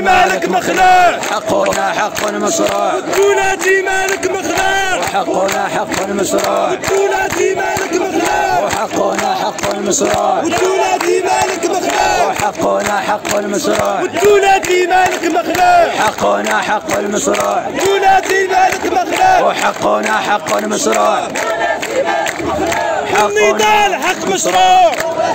مالك مخلوع، حقنا حق مشروع، والدولة مالك مخلوع، وحقنا حق مشروع، والدولة مالك مخلوع، وحقنا حق مشروع، والدولة مالك مخلوع، وحقنا حق المشروع، والدولة مالك مخلوع، حقنا حق المشروع، والدولة مالك مخلوع، وحقنا حق المشروع، النضال حق مشروع،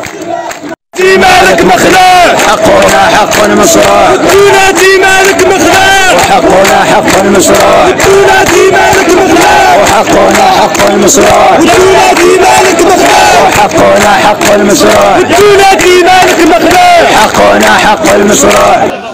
مالك مخلوع، حقنا حق المشروع، والدولة مالك مخلوع، وحقنا حق المشروع، والدولة مالك مخلوع، وحقنا حق المشروع، والدولة مالك مخلوع، وحقنا حق المشروع، والدولة مالك مخلوع، حقنا حق المشروع.